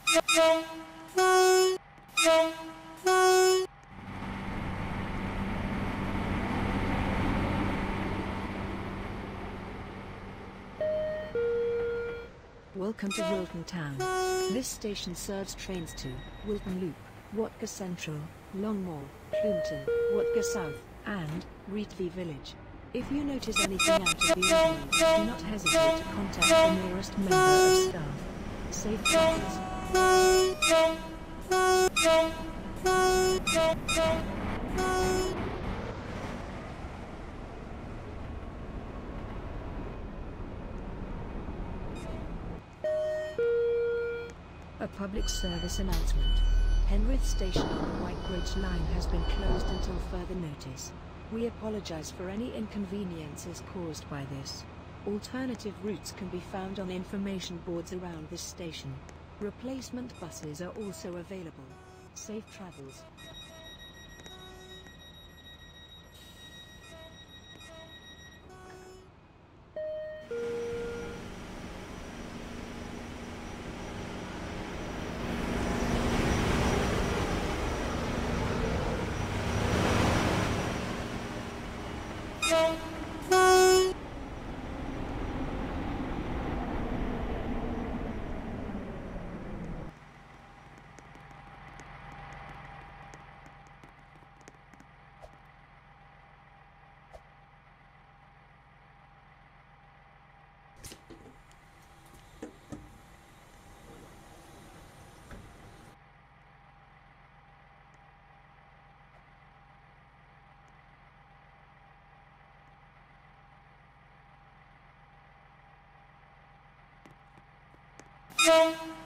Welcome to Wilton Town. This station serves trains to Wilton Loop, Watca Central, Longmore, Plumpton, Watca South, and Reetvie Village. If you notice anything out of the ordinary, do not hesitate to contact the nearest member of staff. Safe travels. A public service announcement. Penrith Station on the White Bridge Line has been closed until further notice. We apologize for any inconveniences caused by this. Alternative routes can be found on information boards around this station. Replacement buses are also available. Safe travels. Yeah.